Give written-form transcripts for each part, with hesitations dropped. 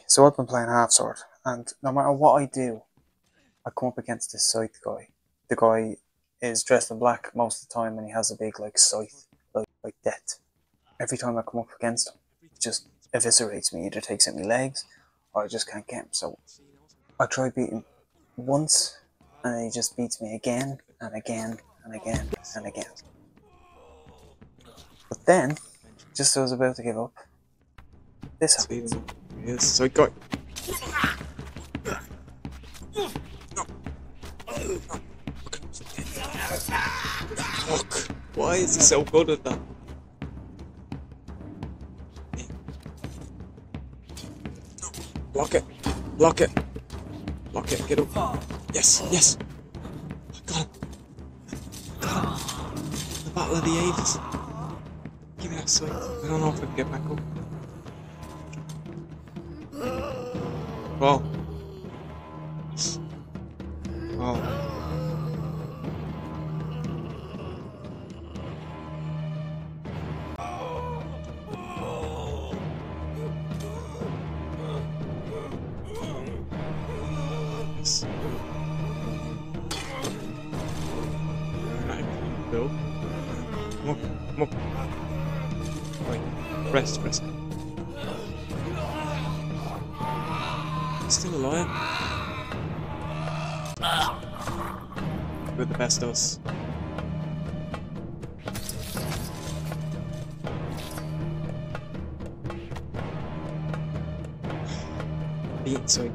So I've been playing half sword, and no matter what I do, I come up against this scythe guy. The guy is dressed in black most of the time, and he has a big like scythe, like death. Every time I come up against him, he just eviscerates me. Either takes out my legs, or I just can't get him. So I try beating him once, and he just beats me again and again and again and again. But then, just as I was about to give up, this happens. Yes, so go. Fuck. Why is he so good at that? Block it. Block it. Block it. Get up. Yes. Yes. Got him. Got him. The Battle of the Ages. Give me that sword. I don't know if I can get back up. Oh. Oh. Yes. Go. Come up. Come up. Right. Rest. Rest. Still alive. We're the best of us. Beat so.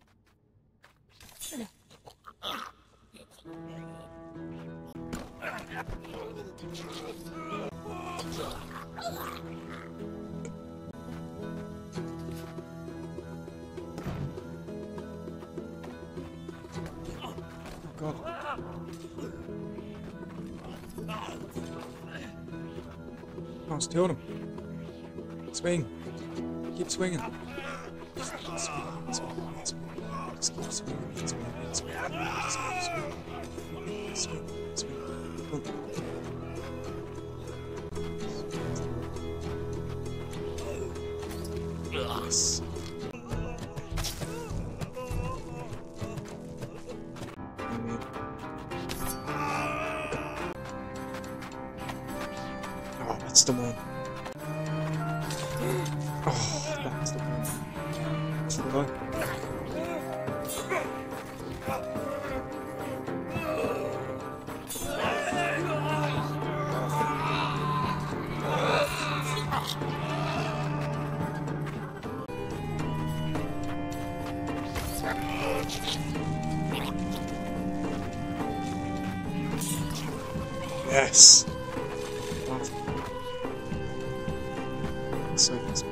God. Oh, it's two of them. Swing. Keep swinging. Just keep swinging. Just keep swinging. Yes. Oh, that's the one. Oh, that's the one. That's the one. Yes. So yes.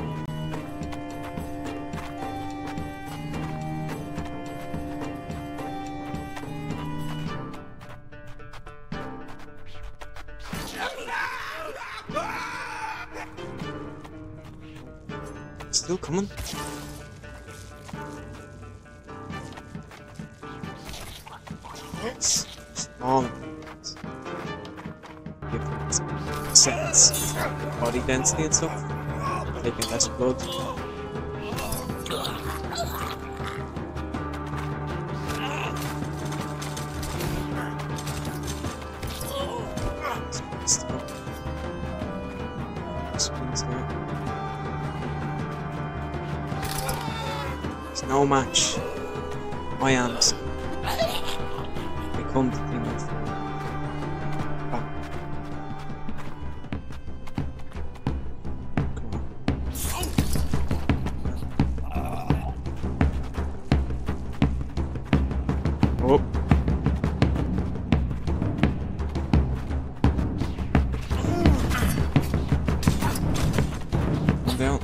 Still coming. Yes. On. Different sets, body density and stuff, taking less blood. There's no match. I am. They come to things. Oh. I'm down.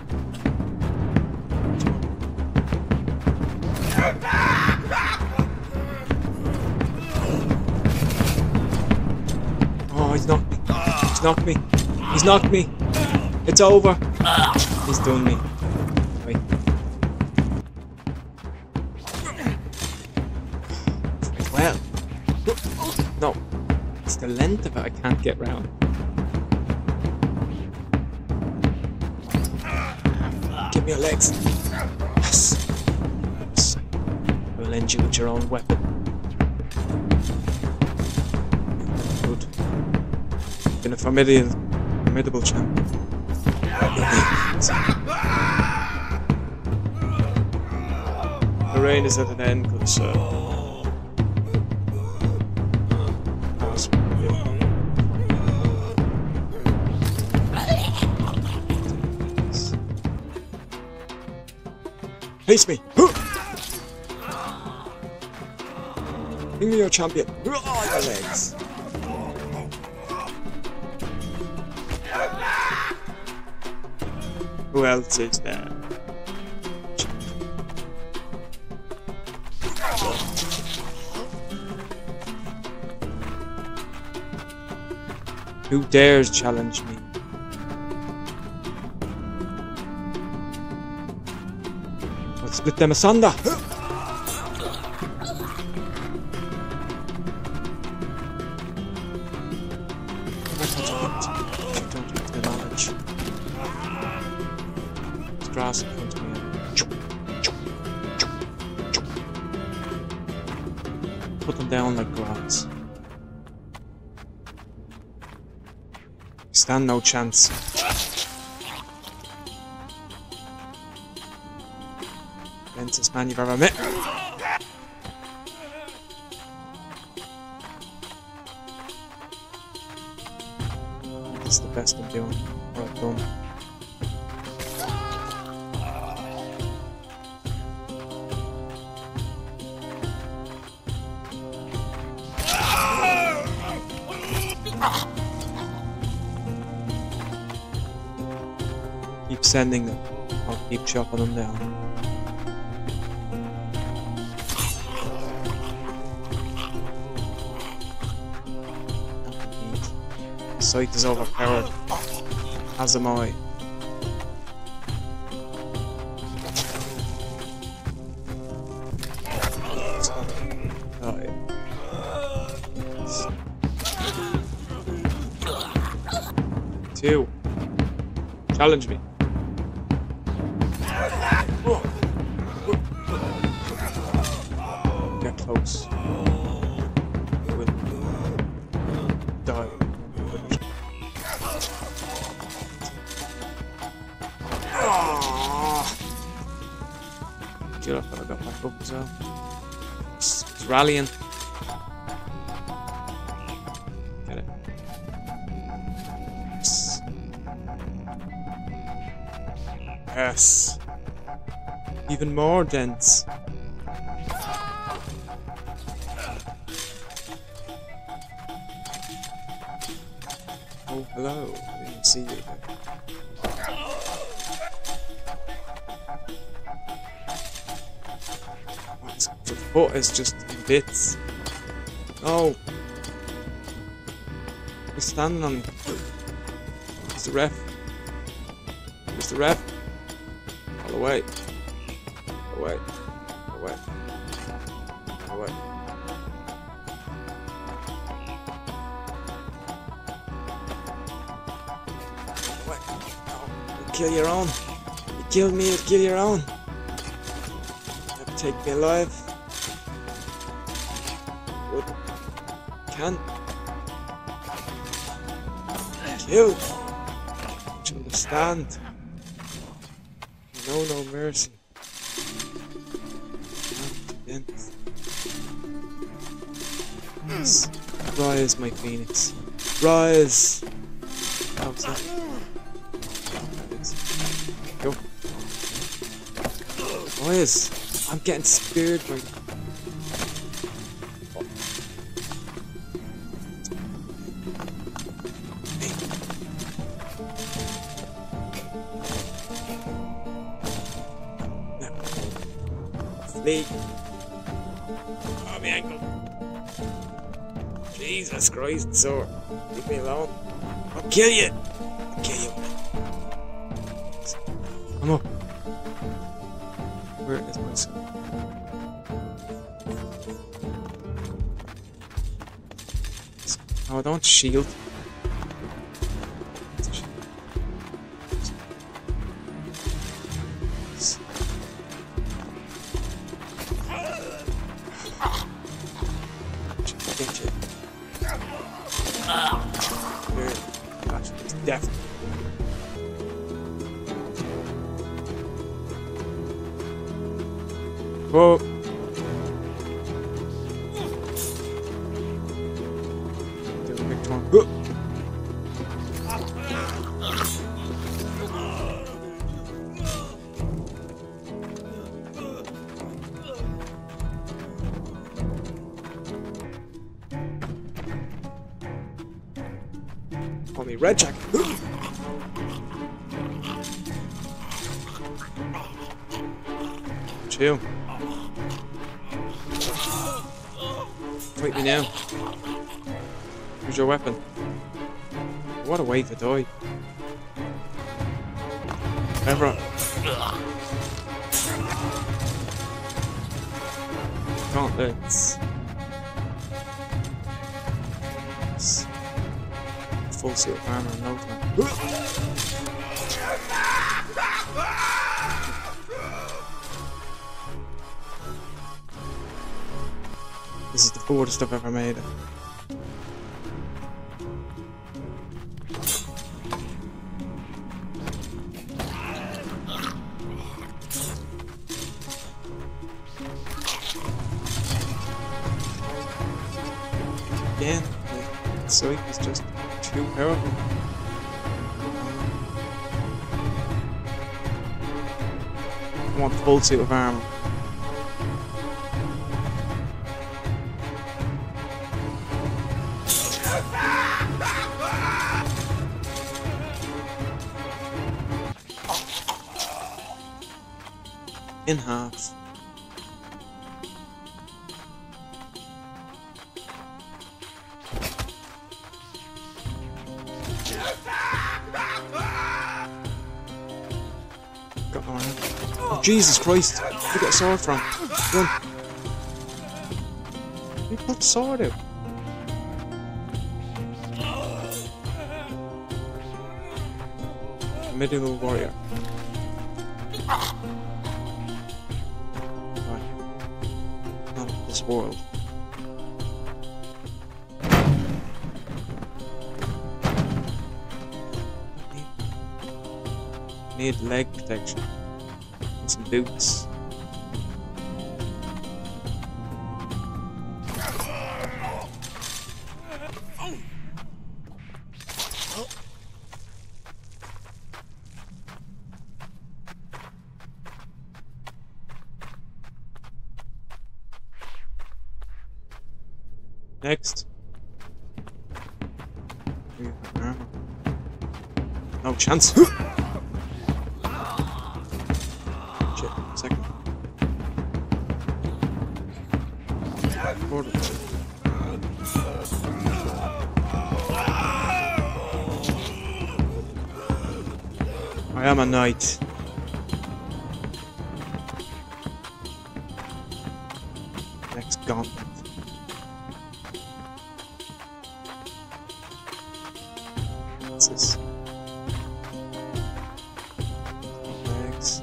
Oh, he's knocked me. He's knocked me. He's knocked me. It's over. He's done me. Wait. Well, no, it's the length of it I can't get round. Give me your legs. will end you with your own weapon. Good. Been a formidable champion. The reign is at an end, good sir. Face me! Bring me your champion. Your legs. Who else is there? Who dares challenge me? Let's split them asunder! Don't have the knowledge. There's grass in front of me. Put them down like grass. Stand no chance. Densest man you've ever met. This is the best I'm doing, or I've done. Keep sending them. I'll keep chopping them down. Sight is overpowered, as am I. Two. Challenge me. Get close. You will die. Get up, I got back up as well. It's rallying. Get it. Yes. Yes. Even more dense. Oh, hello. I didn't see you there. The foot is just in bits. No. He's standing on me. Where's the ref? Where's the ref? All away. Away. Away. Away. Away. No. You kill your own. You killed me, you kill your own. Never take me alive. Good. Can't. Kill. Don't you understand? No mercy. Yes. Rise, my phoenix. Rise! That was it. Go. Rise! I'm getting speared by... Flee. Oh, my ankle. Jesus Christ, sir. Leave me alone. I'll kill you. I'll kill you. Come up. Where is my son? Oh, don't shield. Definitely. Whoa. Do a big turn. Whoa. Call me Red Jacket. Chill. Fight me now. Use your weapon. What a way to die. Ever. Gauntlets. Full suit of armor in no time. This is the boldest I've ever made it. Again, the scythe is just too powerful. I want full suit of armor. In half. Got no hand. Oh, Jesus Christ! Where'd you get a sword from? Run! You put the sword out. Medieval warrior. Not of this world. Need leg protection. And some boots. Next. No chance. Shit, second. Order. I am a knight. Next gauntlet. What's this? Legs.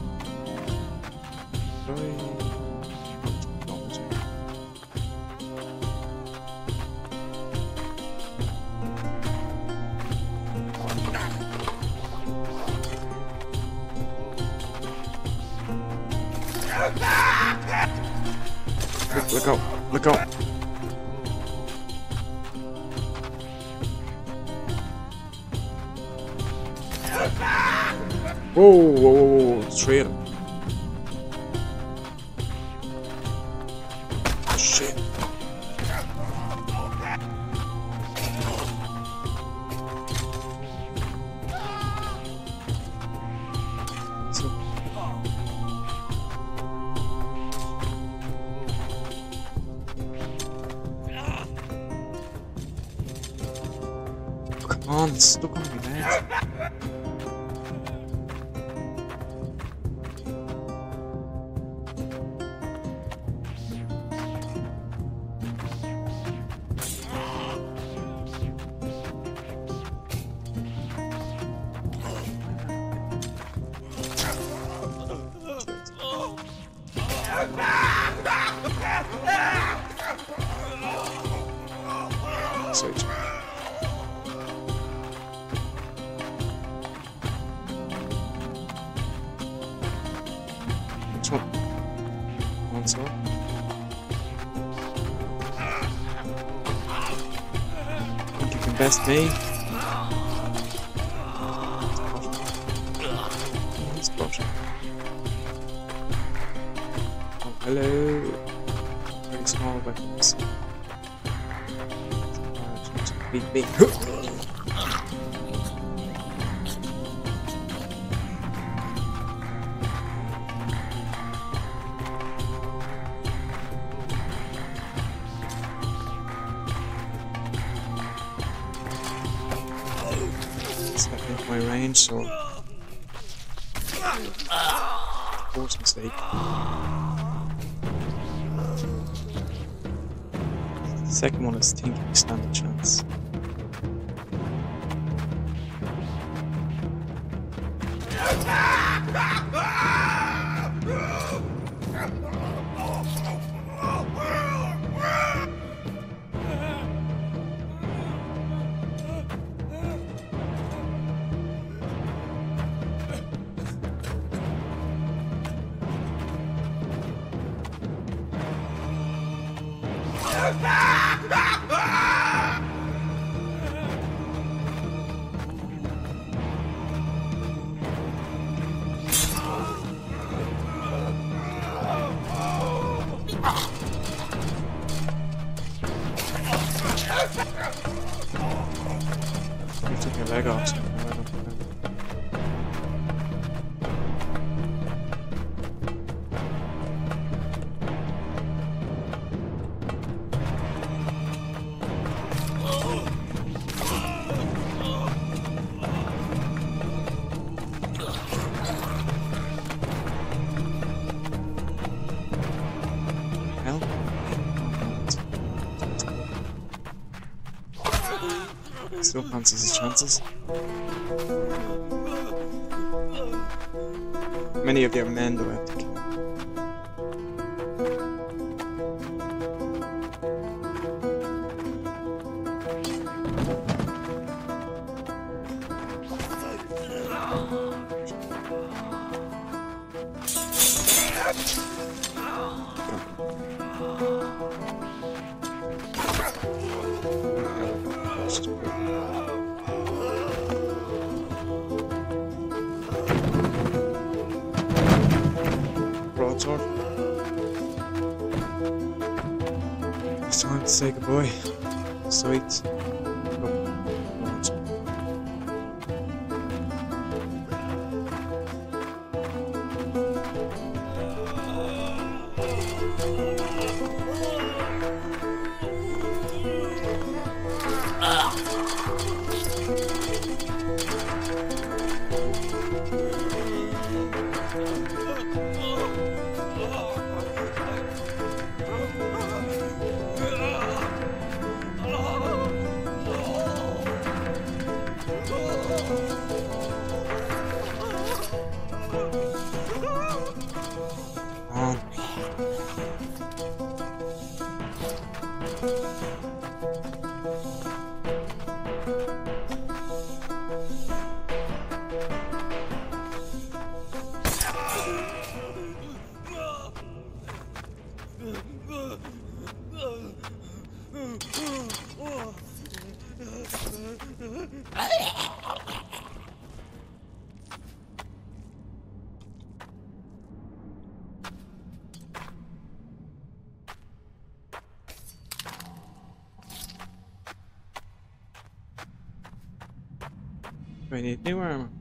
Look out! Look out! Whoa! Whoa! Whoa! Whoa! Three of them. Shit! So. Come on, it's stuck on my leg. Switch. Next one. One sword. Think you can best me? Spot. Oh, hello. Very small weapons. Big. Step into my range, so force mistake. The second one is thinking we stand a chance. You took your leg off. Hell? Still fancies his chances. Many of your men do I have to kill? Broadsword. It's time to say goodbye. Sweet. Do I need new armor?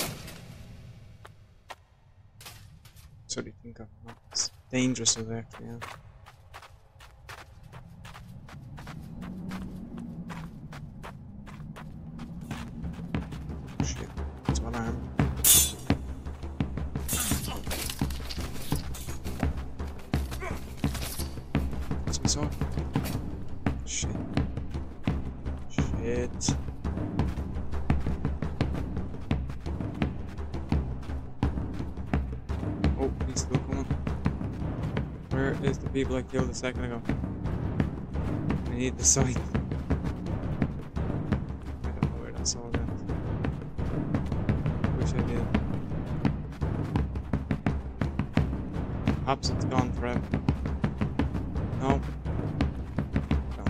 So do you think of it's dangerous as actually, yeah. Shit, it's one armor. What's my sword? Shit. Shit. Oh, he's still coming. Where is the people I killed a second ago? I need the sign. I don't know where that's all went. Wish I did. Perhaps it's gone forever. No. No.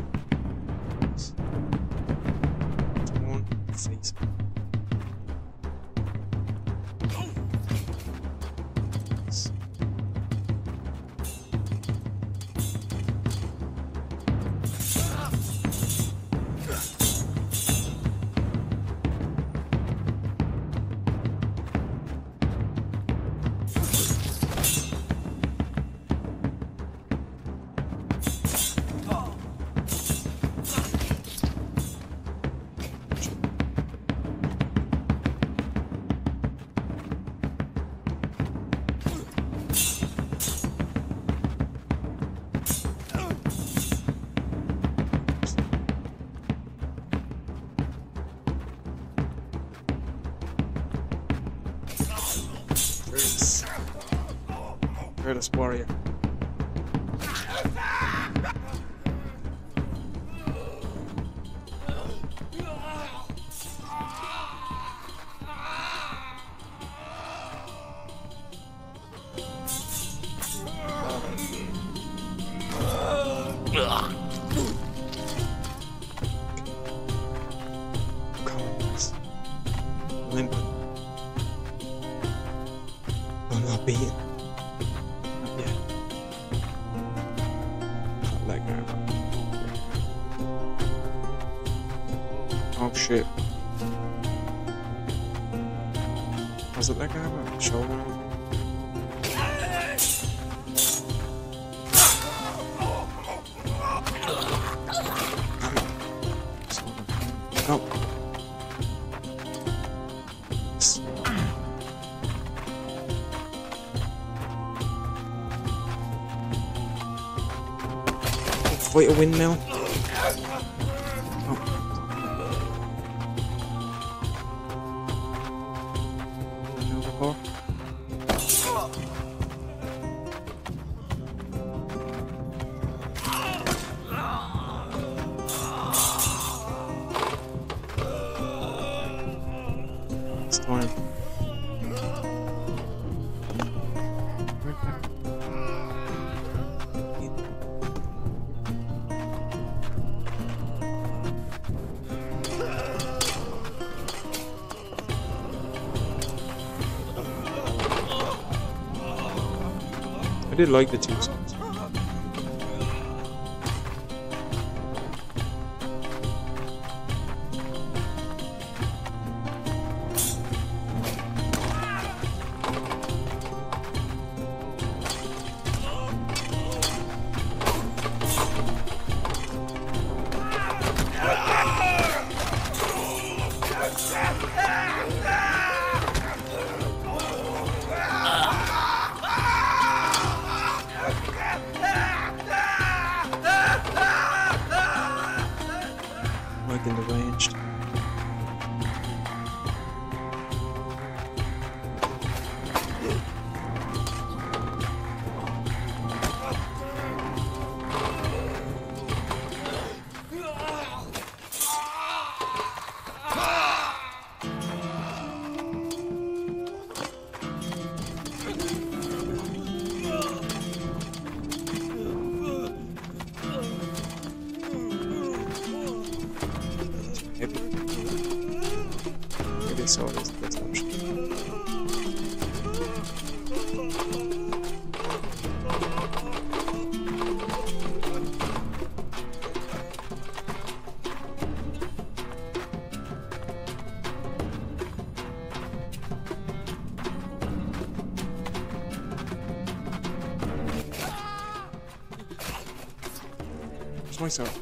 Torn face. Fearless warrior. Limping. I'm not beaten. Not yet. Not let go. Oh shit. Was it let go of my shoulder? No. Fight a windmill. Oh. It's time. I did like the two songs. Like in the ranged. Maybe so it is the best option. It's myself.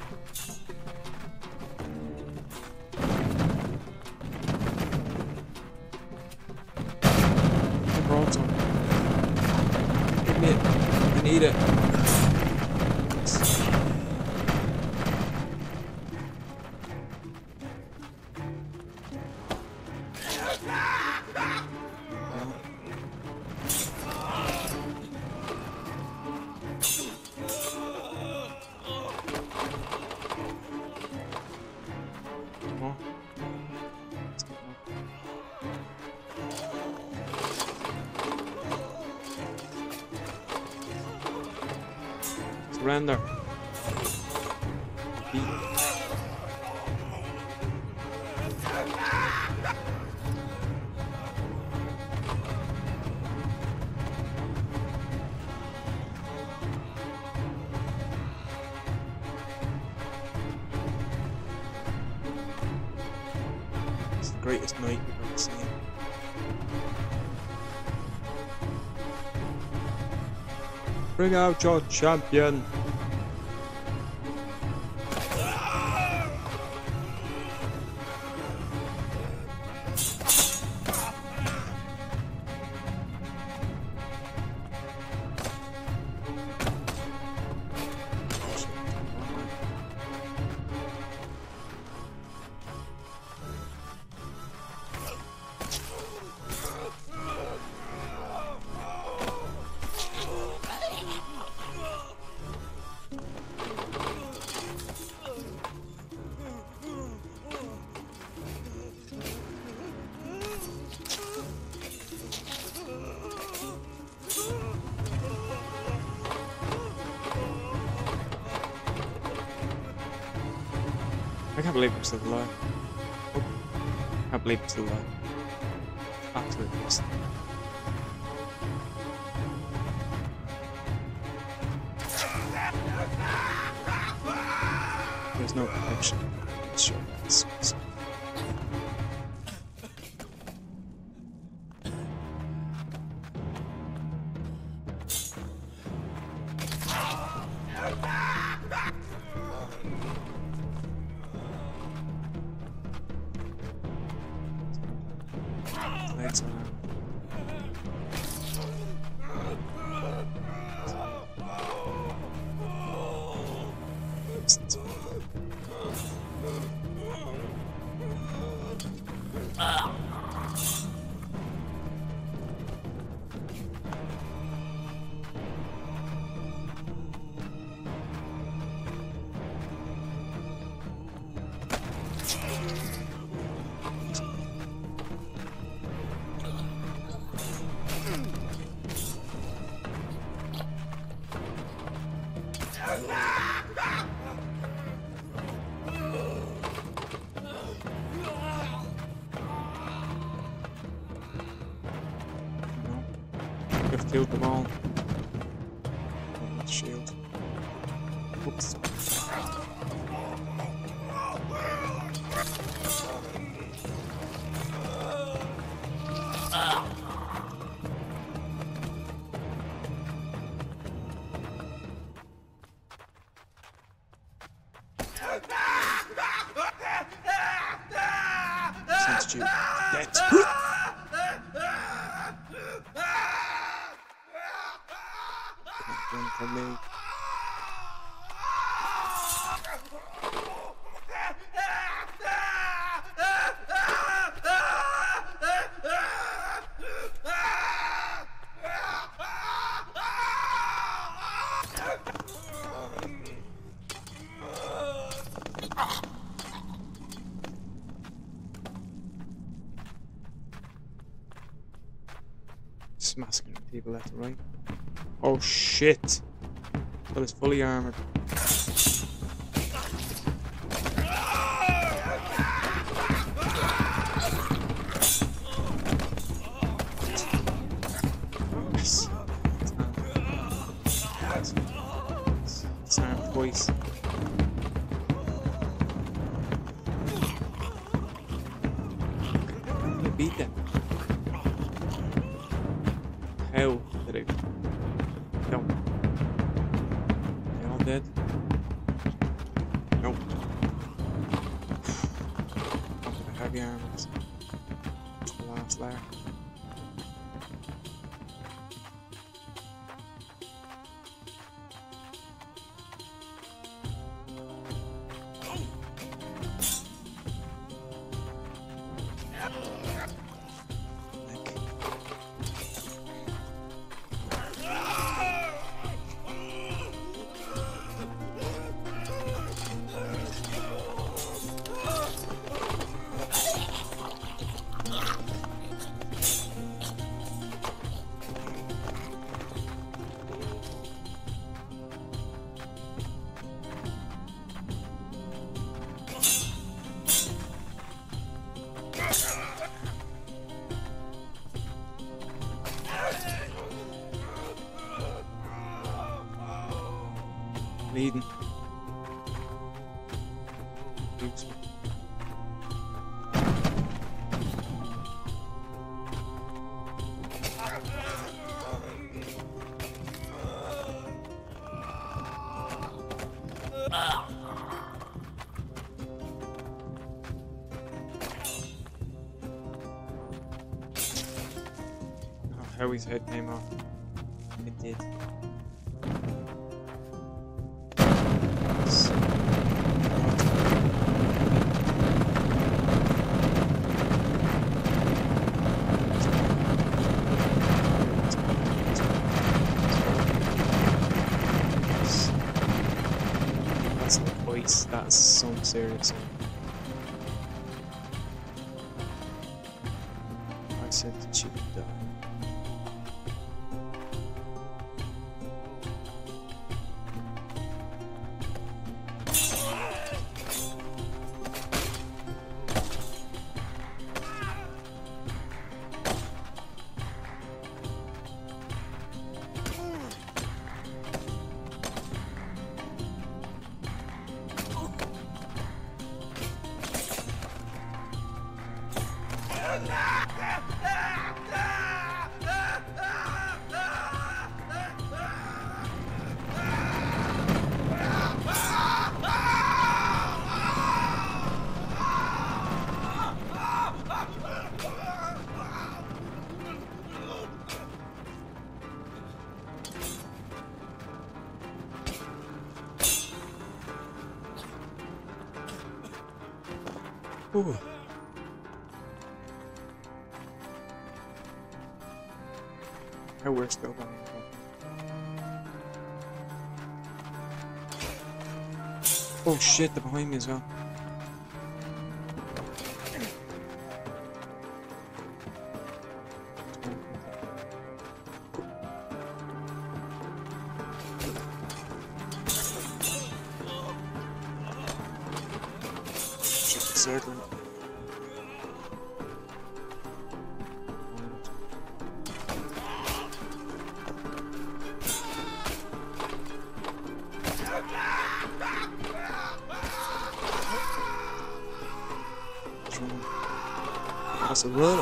Broadsword. Give me it. I need it. Come on. Let's get more. Surrender. Beat. It's the greatest night we've ever seen. Bring out your champion! I can't believe I'm still alive. Oh, I can't believe I'm still alive. Absolutely awesome. There's no connection. Sure, that's awesome. Lights on. We've killed them all. Oh, shield. Oops. Substitute. Dead. Run from me. Smashing people left and right. Oh shit! But it's fully armored. Yes. It's armed twice. I beat them. How did I? No. They all dead? Nope. Onto the heavy arms. The last layer. Bleeding. Useful. Oh, how his head came off. It did. That's the voice. That's some serious. I said that she would die. Ooh. How we're still going. Oh shit, they're behind me as well. Shit, circling. That's a run.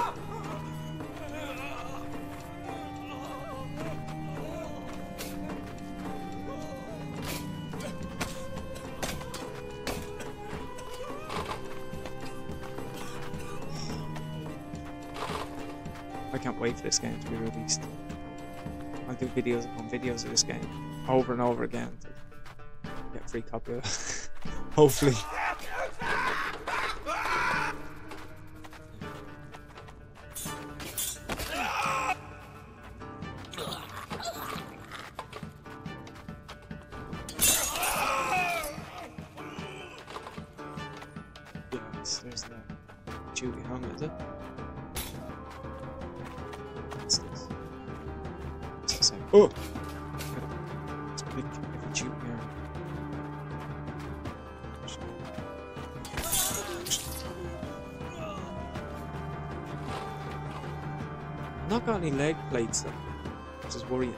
I can't wait for this game to be released. I'll do videos upon videos of this game over and over again to get free copy of it. Hopefully. Yes, there's the Chewie helmet, is it? What's this? It's the same. Oh! It's a big heavy Chewie here. Not got any leg plates though, which is worrying.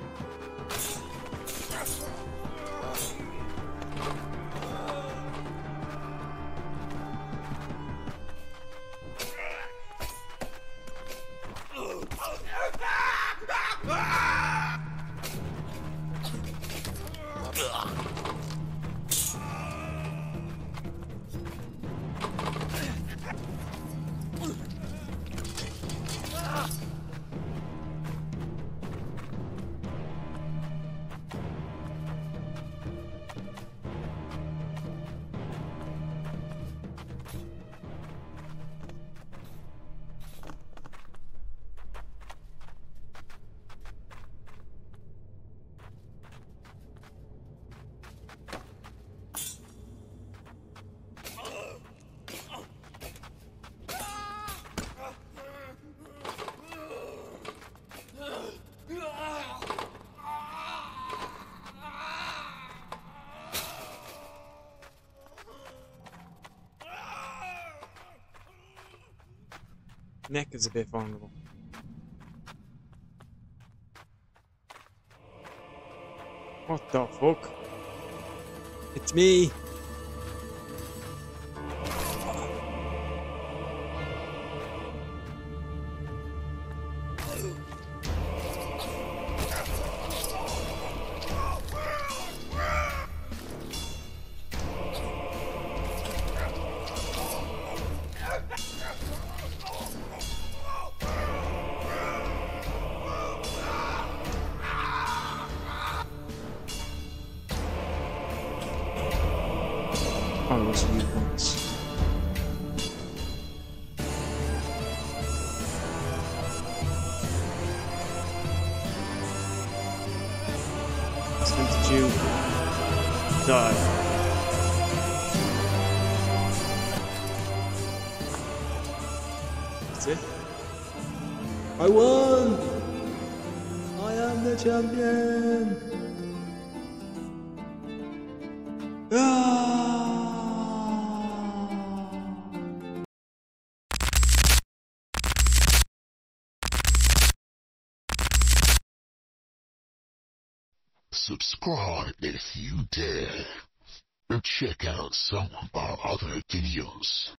Neck is a bit vulnerable. What the fuck? It's me. I was you once. Since did you die? That's it. I won! I am the champion! Ah! Subscribe if you dare, and check out some of our other videos.